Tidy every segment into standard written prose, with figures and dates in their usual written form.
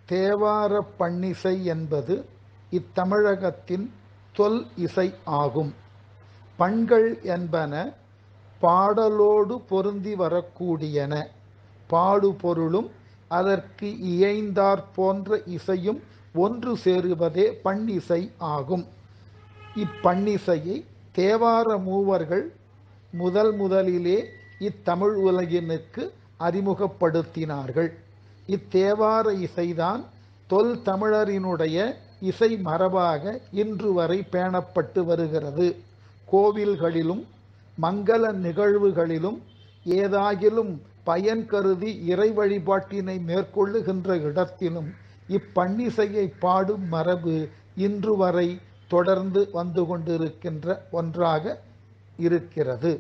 தேவாரப் பண்ணிசை என்பது இத்தமிழகத்தின் தொல் இசை ஆகும். பண்கள் என்பன பாடலோடு பொருந்தி வரக்கூடியன. பாடுபொருளும் அதற்கு இயைந்தாற் போன்ற இசையும் ஒன்று சேருவதே பண்ணிசை ஆகும். இப்பண்ணிசையை தேவார மூவர்கள் முதலிலே இத்தமிழ் உலகினுக்கு அறிமுகப்படுத்தினார்கள். இத்தேவார இசைதான் தொல் தமிழரினுடைய இசை மரபாக இன்று வரை பேணப்பட்டு வருகிறது. கோவில்களிலும் மங்கள நிகழ்வுகளிலும் ஏதாகிலும் பயன் கருதி இறை வழிபாட்டினை மேற்கொள்ளுகின்ற இடத்திலும் இப்பண்ணிசையை பாடும் மரபு இன்று வரை தொடர்ந்து வந்து கொண்டிருக்கின்ற ஒன்றாக இருக்கிறது.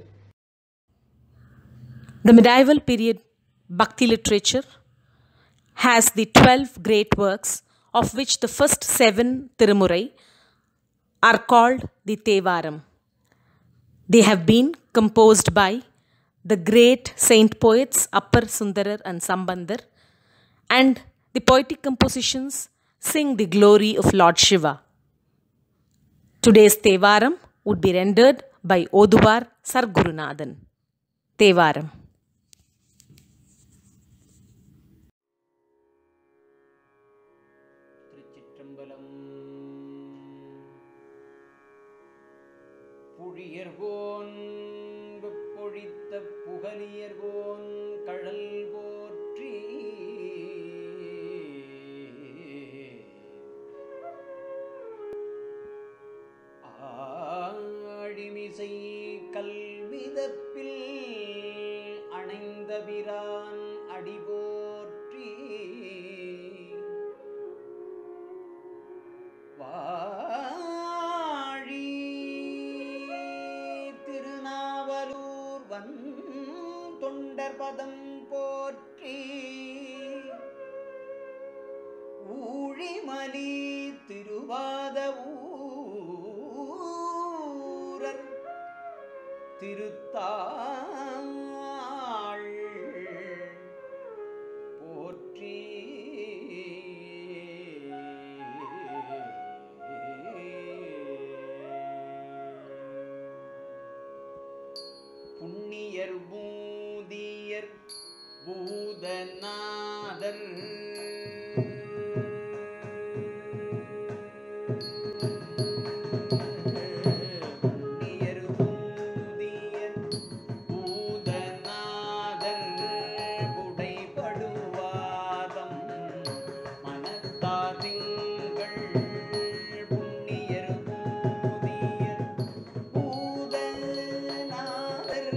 The medieval period Bhakti literature has the 12 great works, of which the first 7 Tirumurai are called the Thevaram. They have been composed by the great saint poets Appar Sundarar and Sambandar, and the poetic compositions sing the glory of Lord Shiva. Today's Thevaram would be rendered by Oduvar Sargurunathan. Thevaram. புழியர்கோன் பொழித்த புகழியர்கோன் கழல் போற்றி ஆழிமிசை கல்விதப்பில் அணைந்த பிரான் அடி போற்றி தொண்டர்பதம் போற்றி ஊழிமலி திருவாத ஊரர் திருத்தாள் போற்றி புண்ணியர் பூதியர் பூதநாதர் புண்ணியர் பூதியர் பூதநாதர் புடைபடுவாதம் மனத்தார் திங்கள் புண்ணியர் பூதியர் பூதநாதர்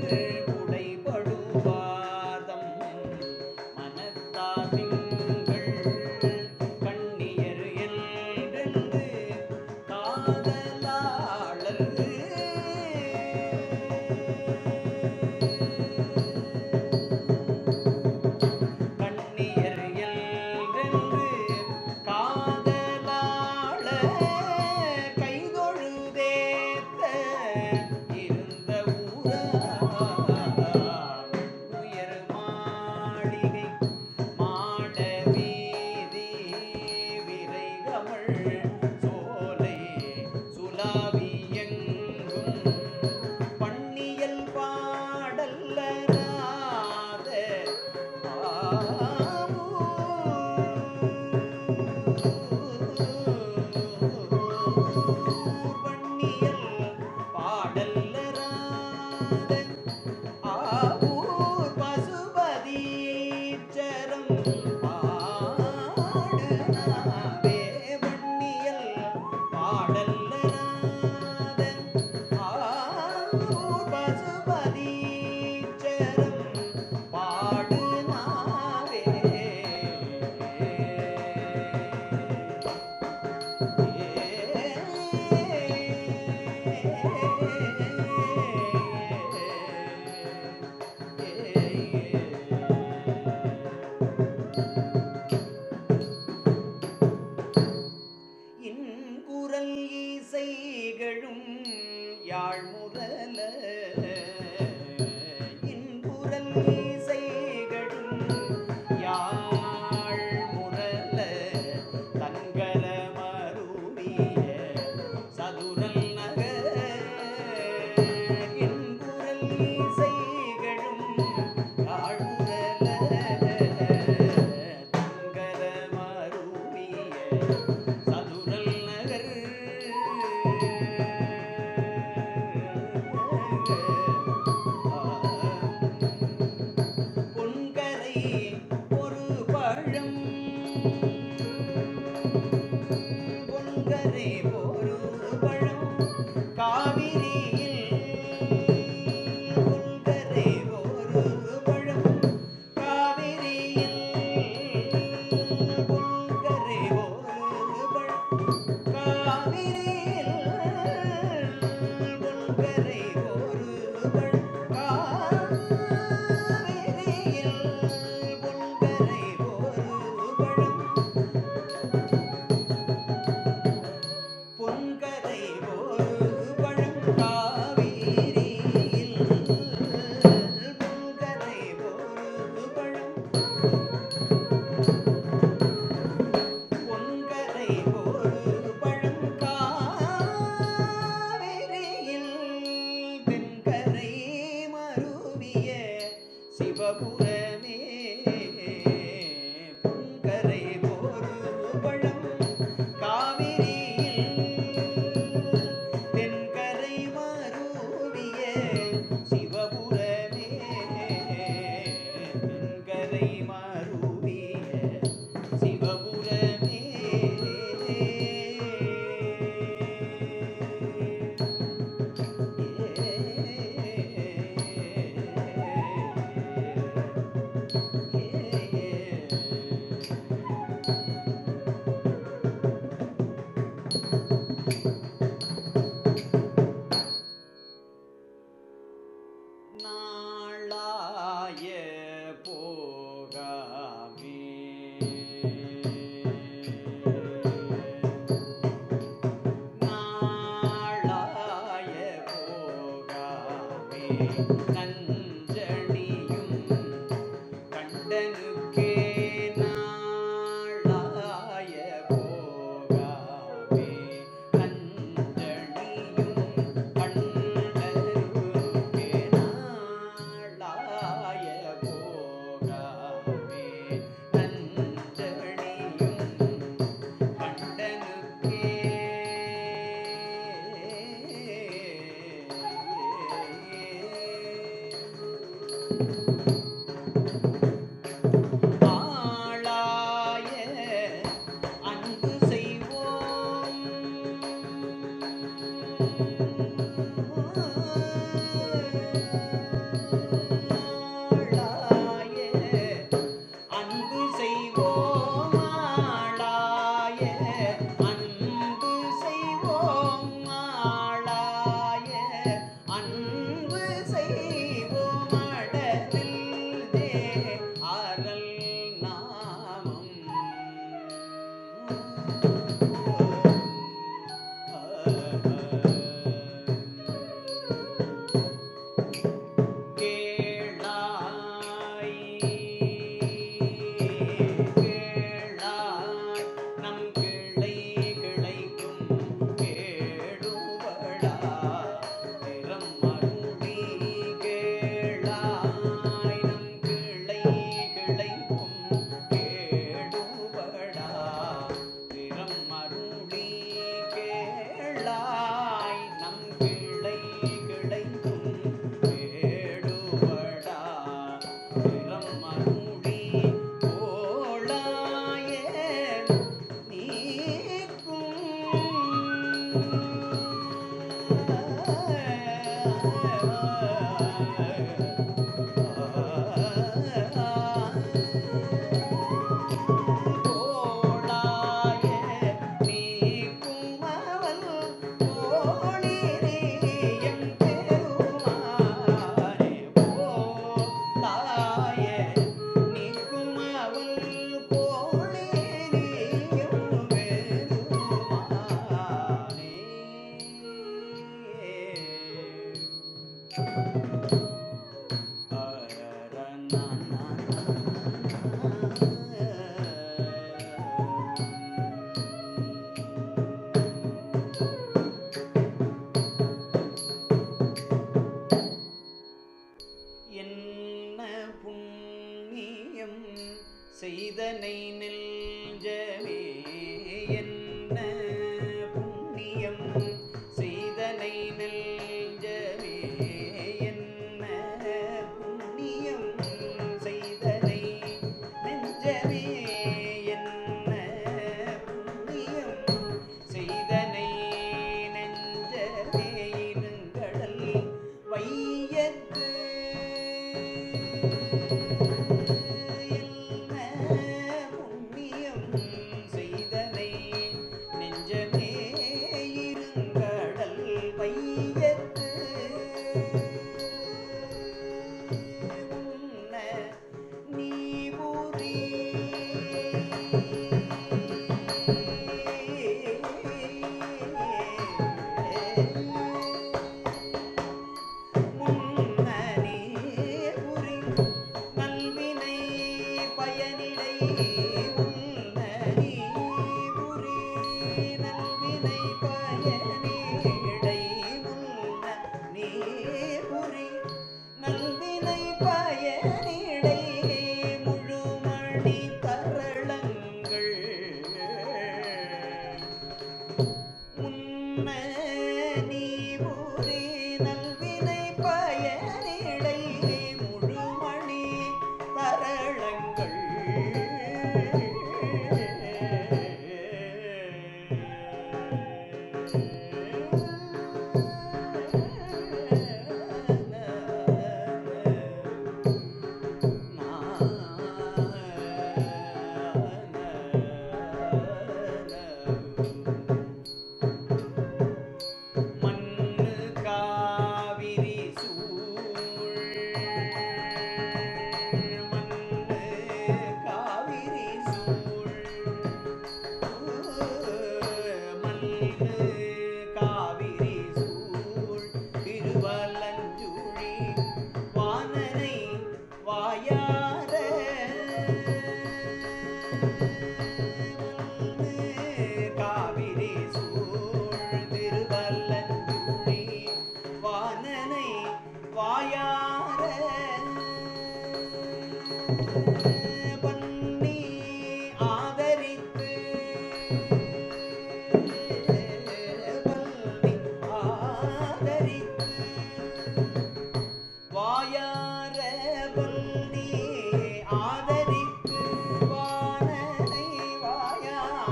தேவண்ணியல் சதுரல் நகர் பொன்கரை ஒரு பழம் பொன்கரை ஒரு பழம் காவிரியில் பொன்கரை ஒரு பழம் காவிரியில் பொன்கரை ஒரு பழம் காவிரியில் பொன்கரை ஒரு பழம் காவிரியில் பொன்கரை ஒரு பழம் பொன்கரை ஒரு பழம் காவிரியில் பொன்கரை ஒரு பழம் பொன்கரை ஒரு பழம் காவிரியில் தென்கரை மருவிய சிவபுரமே பொன்கரை ஒரு பழம் காவிரியில் தென்கரை மருவிய சிவபுரமே தென்கரை மருவிய சிவபுரமே நாளாய போகாமே நாளாய போகாமே நஞ்சணியும் கண்டனுக்கே நாளாய போகாமே நஞ்சணியும் கண்டனுக்கே நாளாய போகாமே நஞ்சணியும் கண்டனுக்கே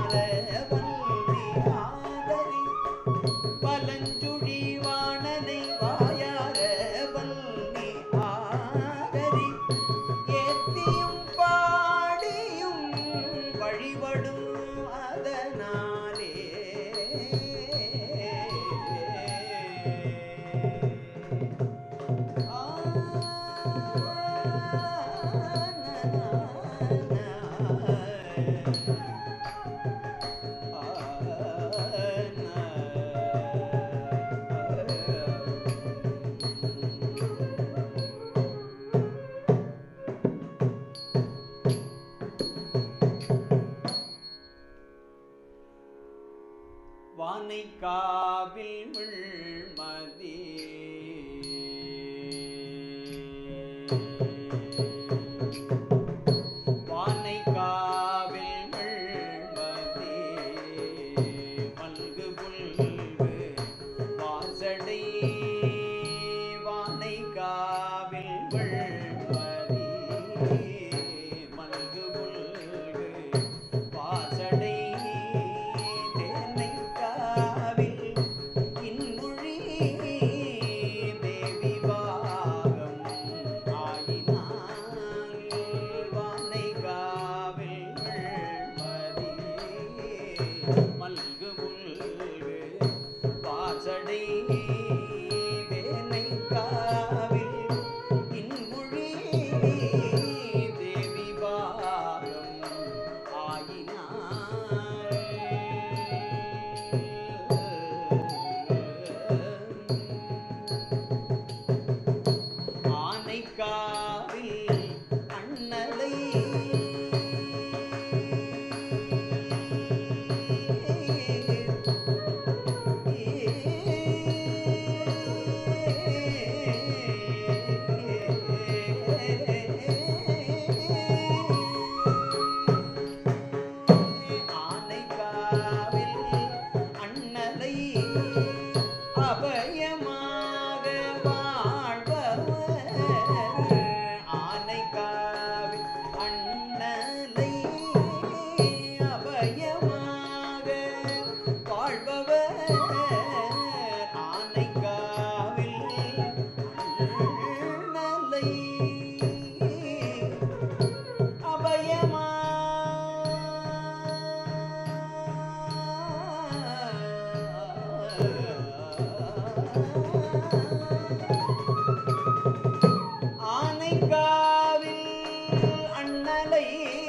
வல்லி ஆதரி பலஞ்சுழி வாணனை வாயார வல்லி ஆதரி ஏத்தியும் பாடியும் வழிபடும் அதனாலே வானைக்காவில் விழ்மதி வானைக்காவில் விழ்மதி மல்கு புல்கு வாசடை வானைக்காவில் விழ்மதி மல்கு புல்கு வாசடை மல்கு புல்கு வாசடை வேனை காவில் இன்குழி தேவி பாகம் ஆயினாள் ஆனைக்காவில் அண்ணலை அபயமாக வாழ்பவர் ஆனைக்காவில் அண்ணலை அபயமாக வாழ்பவர் ஆனைக்காவில் அண்ணலை அபயமாக ஆனைக்காவில் அண்ணலை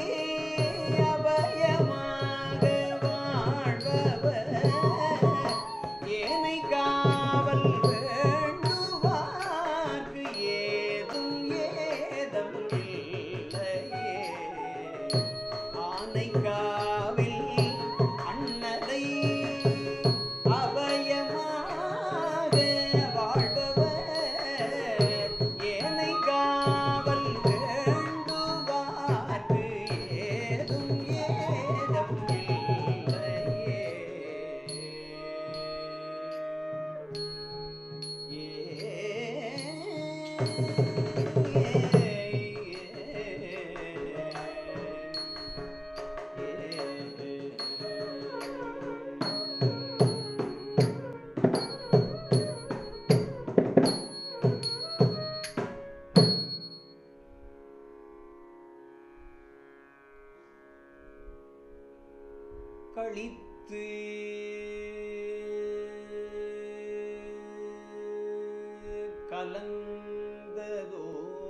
அபயமாக வாழ்பவர் ஏனை காவல் வேண்டுவார்க்கு ஏதும் ஏதம் இல்லையே ஆனைக்காவில் அண்ணலை அபயமாக வாழ்பவர் ஏனை காவல் வேண்டுவார்க்கு ஏதும் ஏதம் இல்லையே கழித்து கலந்ததோ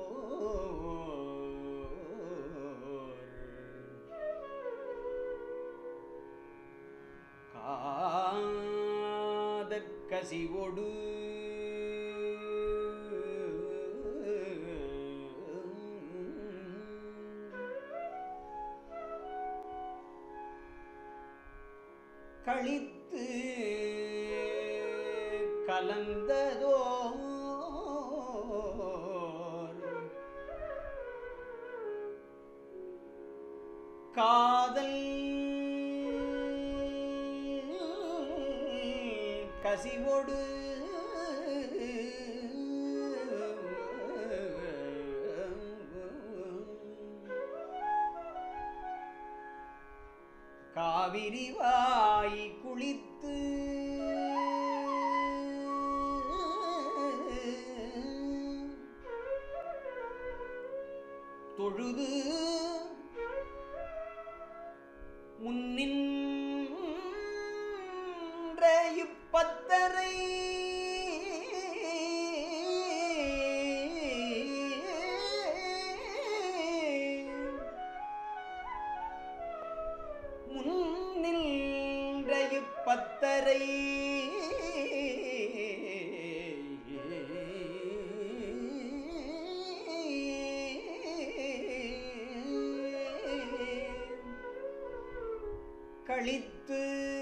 காதற் கசிவொடு கழித்து கலந்ததோ காதல் கசிவொடு காவிரி காவிரிவாய் குளித்து தொழுது முன்னின்ற இப்பத்தரை முன்னின்ற இப்பத்தரை கழித்து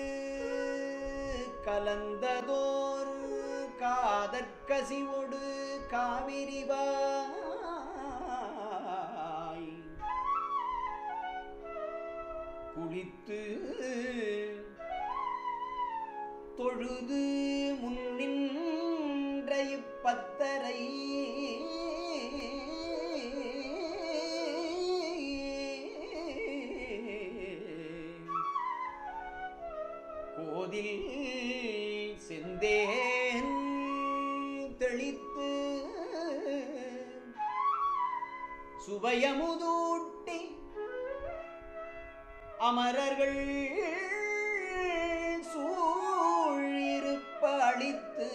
கலந்ததோர் காதற்கசிவொடு காவிரிவாய் குளித்து தொழுது முன்னின்ற இப்பத்தரை கோதில் செந்தேன் தெளித்து சுவையமுதூட்டி அமரர்கள் சூழிருப்ப அளித்து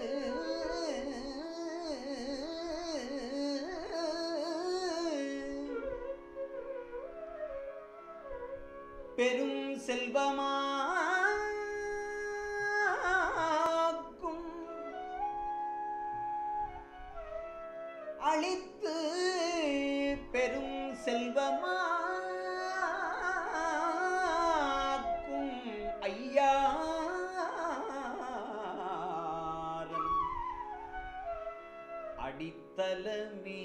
பெரும் செல்வமாக்கும் அளித்து பெரும் செல்வமாக்கும் ஐயாரன் அடித்தலமே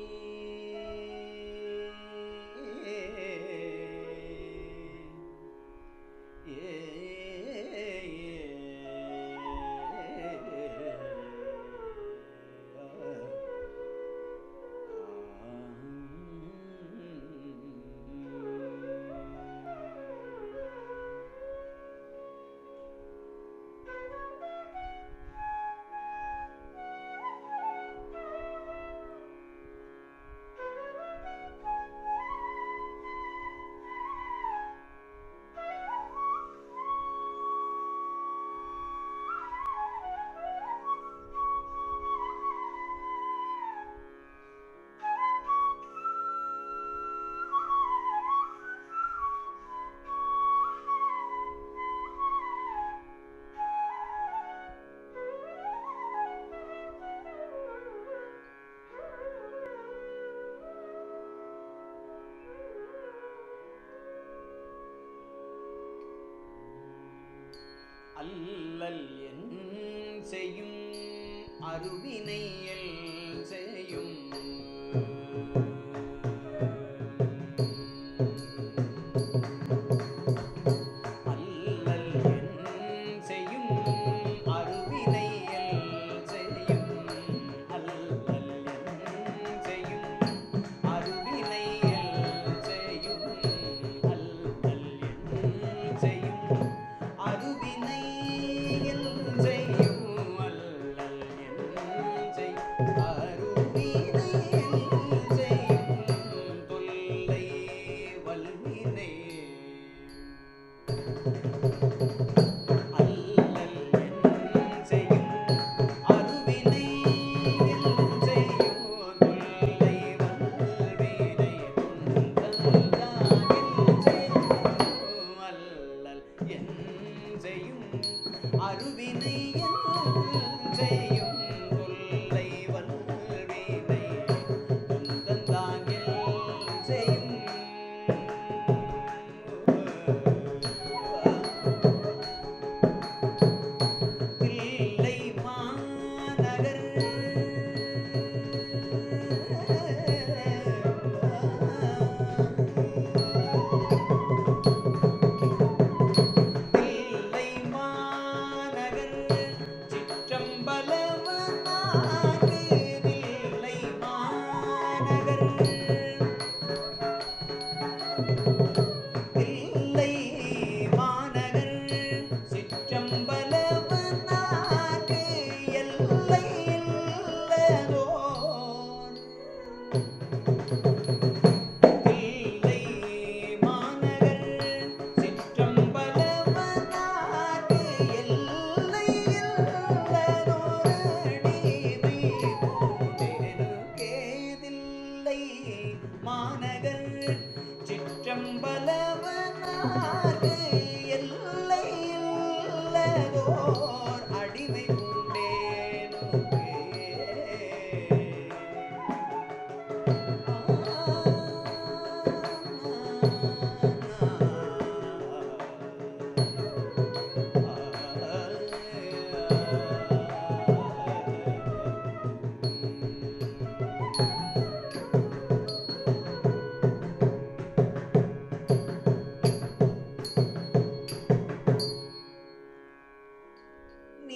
அல்லல் என் செய்யும் அருவினையல் செய்யும் அல்லல் என் செய்யும் அருவினையல் செய்யும் அல்லல் என் செய்யும் அருவினையல் செய்யும் அல்லல் என் செய்யும் அருவினை தில்லை மாநகர்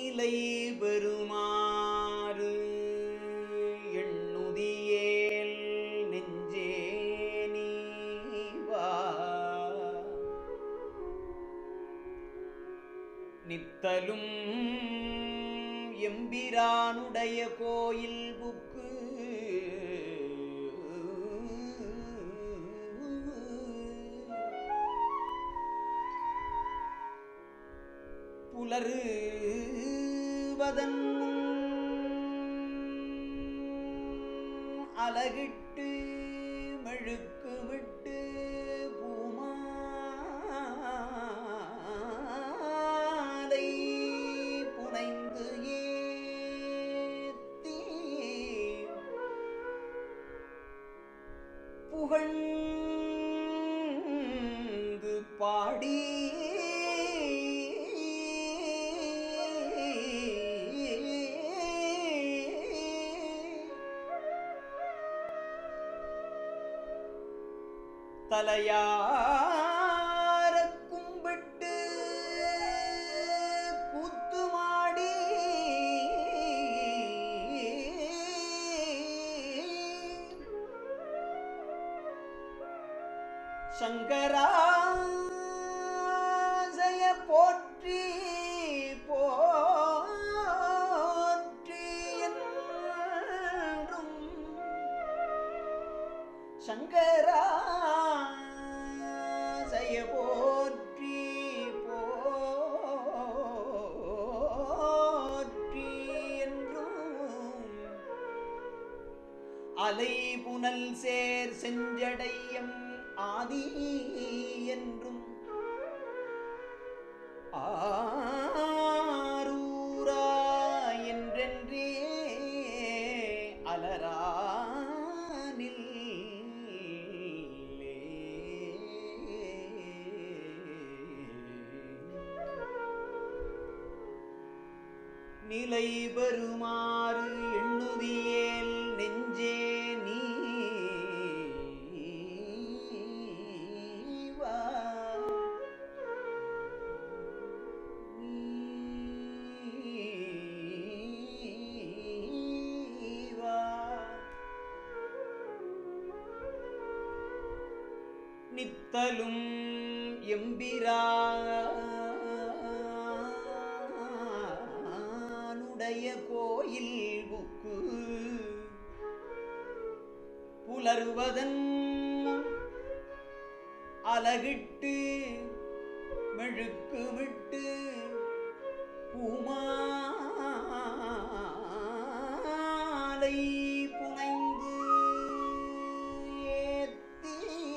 நிலை பெறுமாறு எண்ணுதியேல் நெஞ்சே நீ வா. நித்தலும் எம்பிரானுடைய கோயில் புக்கு புலருவதன் அலகிட்டு மெழுக்குமிட்டு பூமாலை புனைந்து ஏத்தி புகழ்ந்து பாடி தலையார கும்பிட்டு கூத்துமாடி சங்கராஜய போற்றி போற்றி என்றும் சங்கராஜய போற்றி போற்றி என்றும் அலை புனல் சேர் செஞ்சடையம் ஆதி என்றும் ஆரூரா என்றென்றே அலரானில் நிலை பெறுமாறு எண்ணுதியேல் நெஞ்சே நீ வா. நித்தலும் எம்பிரானுடைய கோயில் புக்கு புலருவதன் அலகிட்டு மெழுக்குமிட்டு பூமாலை புனைந்து ஏத்தி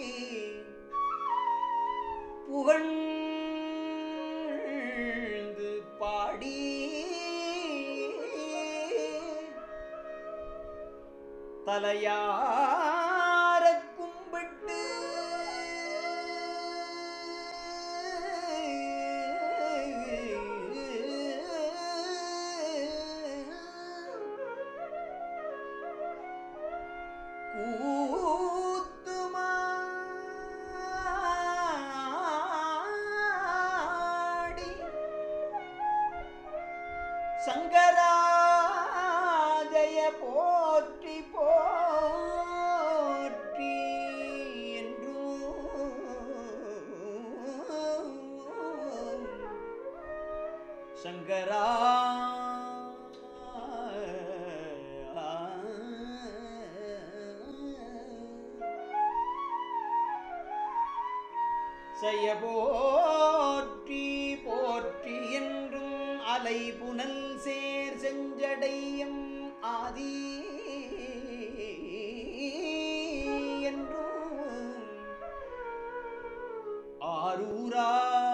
புகழ்ந்து பாடி தலையார கும்பிட்டு கூத்துமாடி சங்கராஜய போற்றி போற்றி என்றும் சங்கரா செய்ய போற்றி போற்றி என்றும் அலை புனல் சேர் செஞ்சடையம் ஆதி என்றும் ஆரூரா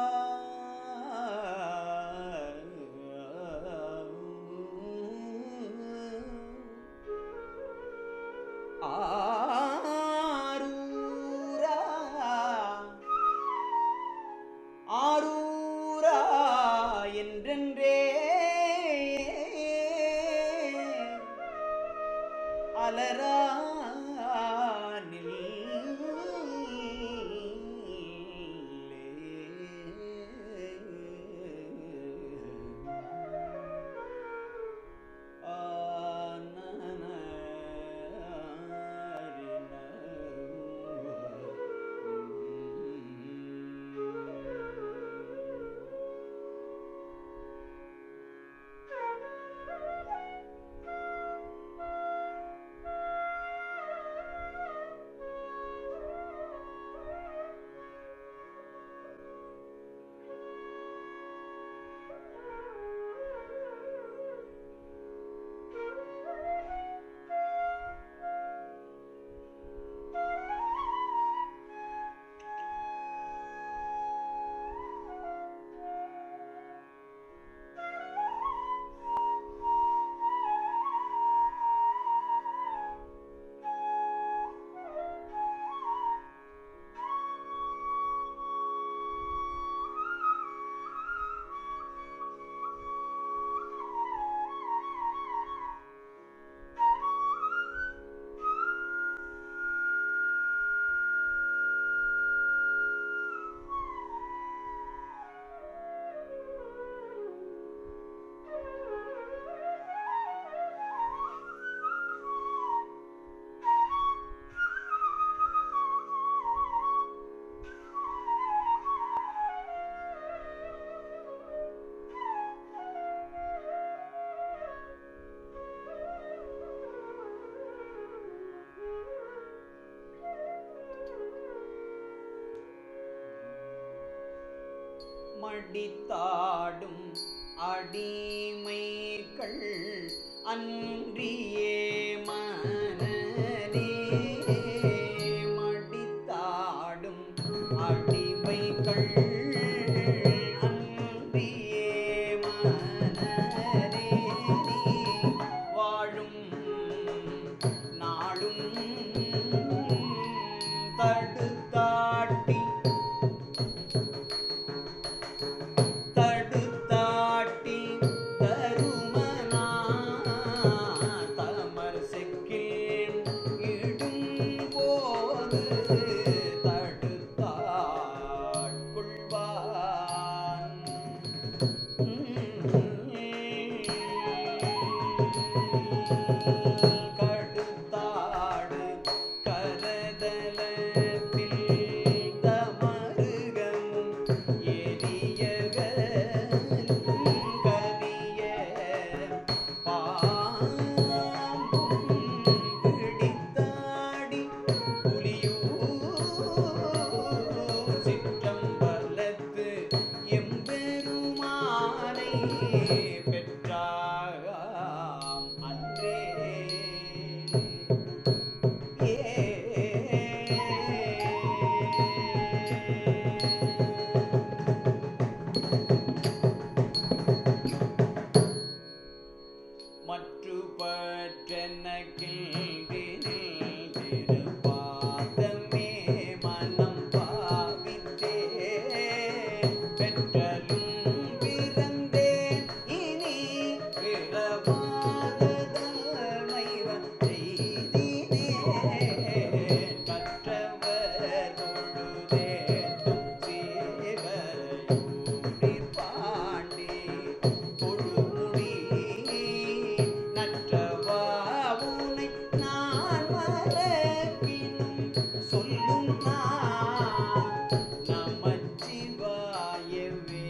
ஆரூரா என்றென்றே அலரானில் மடித்தாடும் அடிமைகள் அன்றியே மனநே மடித்தாடும் அடிமைகள் அன்றியே மனநே வாழும் நாளும் தடுத்தாட்டி தடுத்தாட்டி தருமனா தமர் செக்கில் இடும் போது தடுத்தாட்கொள்வான் கடுத்தாடு கரதலத்தில் தமருகமும் எரியகலும் கரிய பாம்பும் பிடித்தாடி புலியூர் சிற்றம்பலத்து எம்பெருமானை பெற்றாம் அன்றே. மற்று பற்றெனக்கில் திருப்பாதமே மனம் பாவித்தே பெற்றலும் பிறந்தேன் இனி பிறவாதமைவன் செய்தினேன் கற்றவர் தொழுதேத்தும் சேவரையூரிற் பாண்டி தொழுமுடி நற்றவா உனை நான் மறப்பினும் சொல்லும் நான் நமச்சிவாயவே.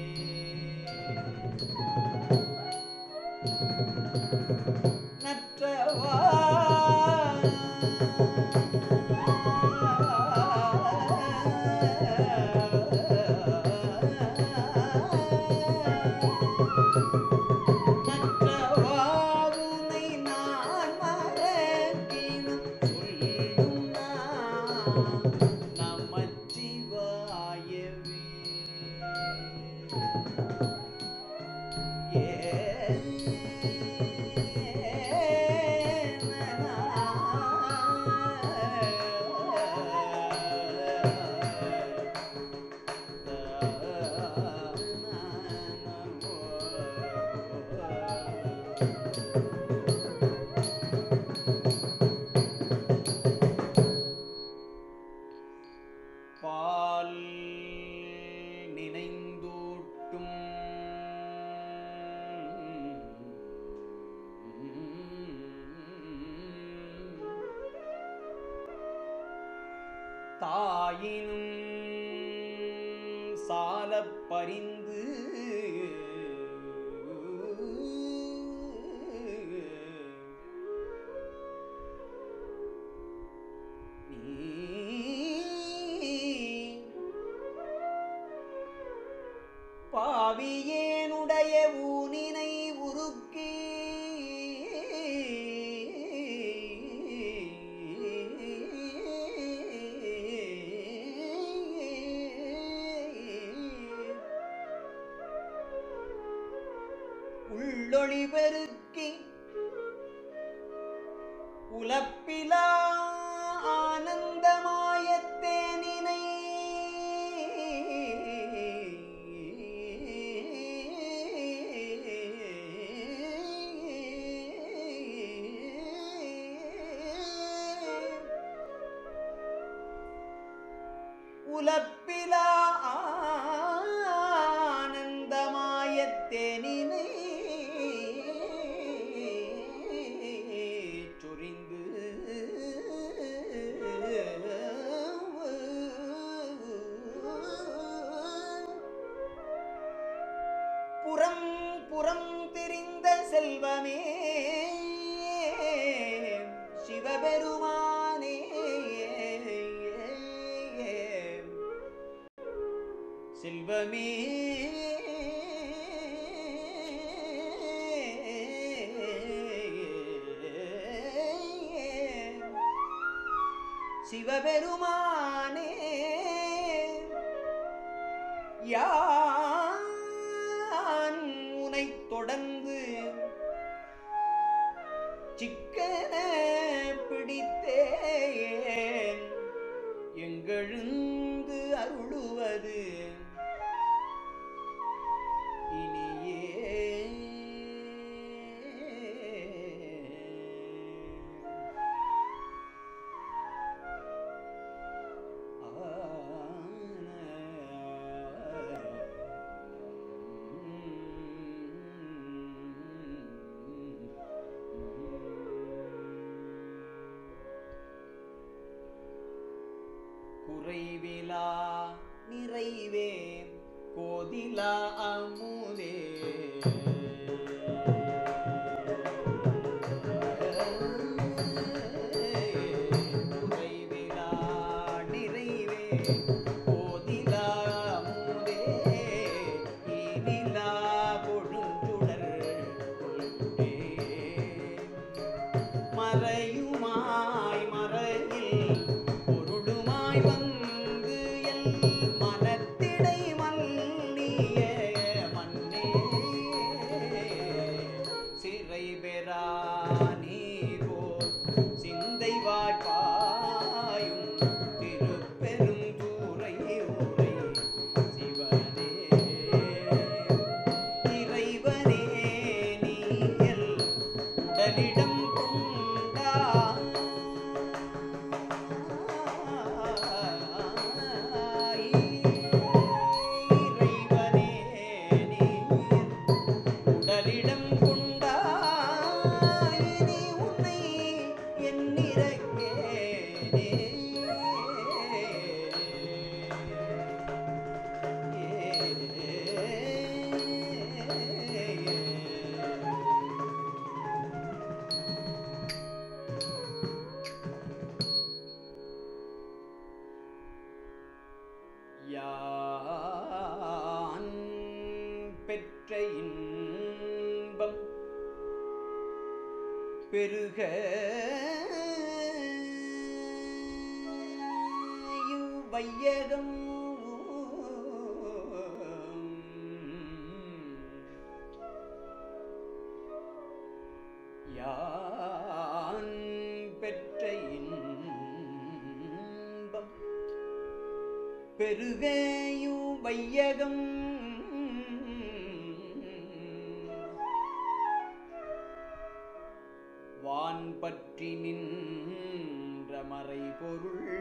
நற்றவா நற்றவா உனை நான் மறப்பினும் சொல்லும் நான் நமச்சிவாயவே. பால் நினைந்தூட்டும் தாயினும் சாலப் பரிந்து பாவியேனுடைய ஊனினை உருக்கி உள்ளொளி பெருக்கி உலப்பிலா ஆனந்தமாயத்தேனினை உலப்பிலா ஆனந்தமாயத்தேனினை சொரிந்து புறம் புறம் திரிந்த செல்வமே சிவபெருமானே செல்வமே சிவபெருமானே யான் உனைத் தொடர்ந்து சிக்கன பிடித்தேன் எங்கெழுந்து அருளுவது இனியே. குறைவிலா நிறைவே கோதிலா அமுதே குறைவிலா நிறைவே கோதிலா அமுதே இனிலா கொழுந்துடர் கொள்கே மறையுமாய் மறையில் பொருளுமாய் வந்து என் மனத்திடை மல்லிய மன்னே சிறை பெறா நீரோ சிந்தை வாய்ப்பாயும் திருப்பெரும் தூரை உரை சிவனே இறைவனே நீயல் உடலிடம் யான் பெற்ற இன்பம் பெருக வையகம் யான் பெற்ற இன்பம் பெருகையும் வையகம் வான் பற்றி நின்ற மறைபொருள்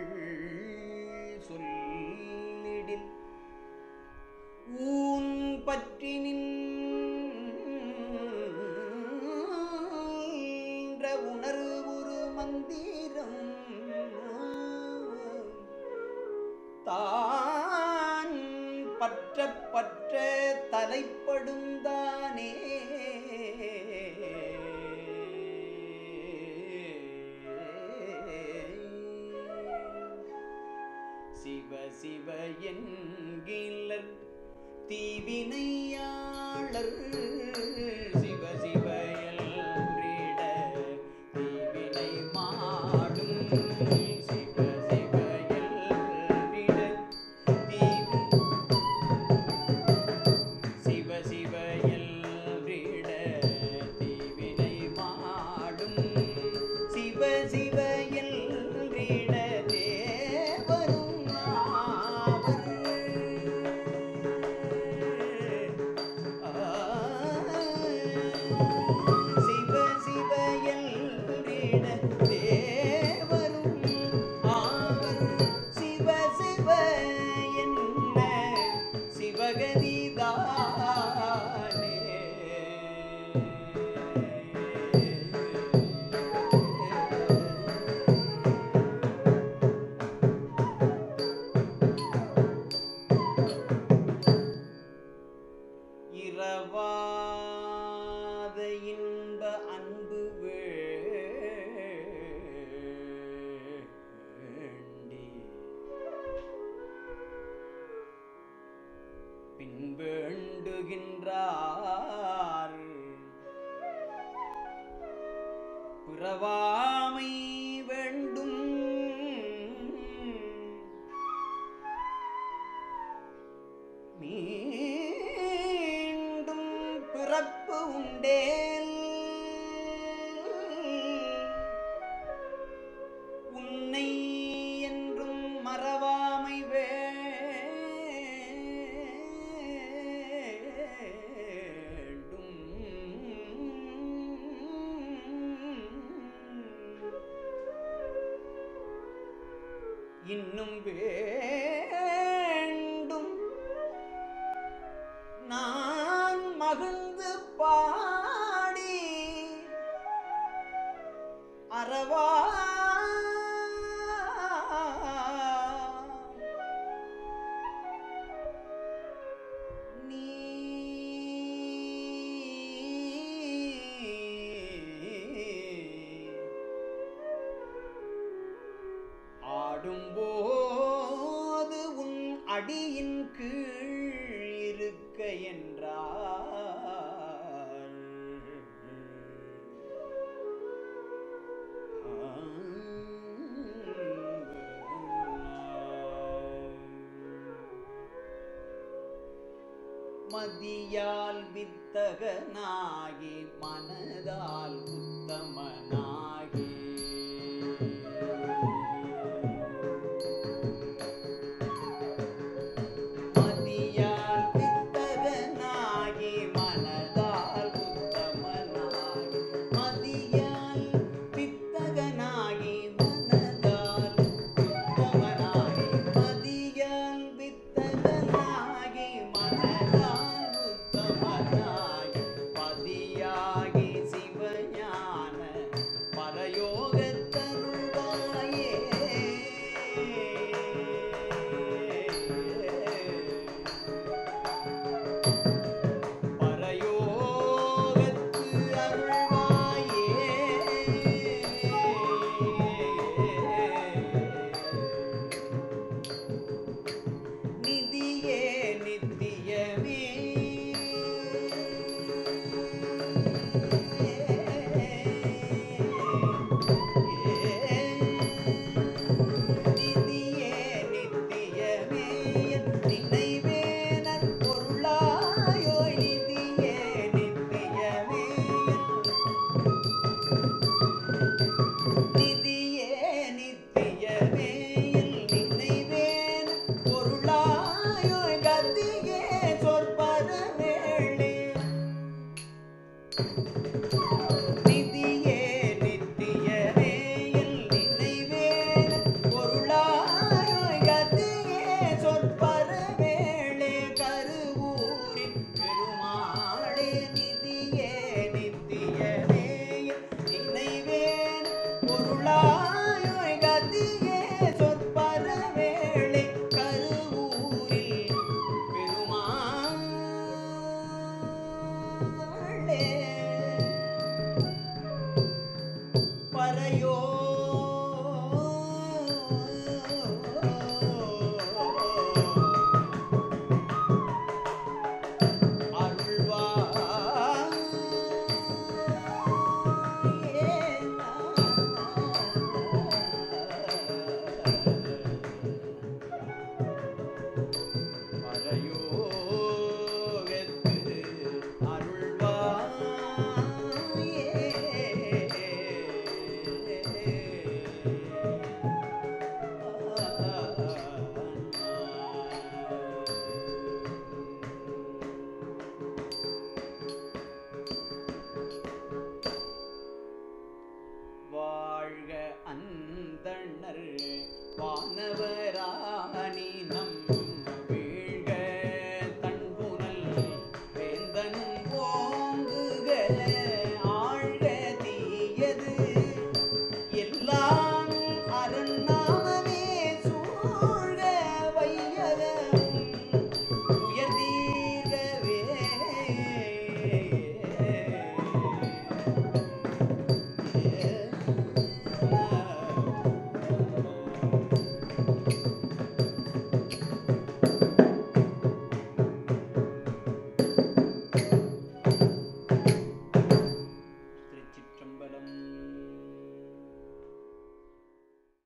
சொல்லிடில் ஊன் பற்றி நின்ற உணர்வுரு மந்திரம் தான் பற்ற பற்ற தலைப்படும் தானே சிவ சிவ என்கிலர் தீவினையாளர் சிவ சிவ எல்றிட தீவினை மாடும் சிவ சிவ எல்றிட சிவ சிவ எல்றிட தீவினை மாடும் சிவ சிவ எல்றிட தேவரும் ஆவர் சிவ சிவ எல்றிட தேவரும் ஆவர் சிவ சிவ என்ன சிவகதிதானே இரவாத இன்ப அன்பு வேண்டி பின் வேண்டுகின்றார் பிறவாமை வேண்டும் மறப்பு உண்டேல் உன்னை என்றும் மறவாமை வேண்டும். இன்னும் வேண்டும் நான் மகிழ்ந்து பாடி அறவா நீ ஆடும்போது உன் அடியின் கீழ் இருக்க என்றார். மதியால் வித்தகனாகி மனதால் உத்தமனாகி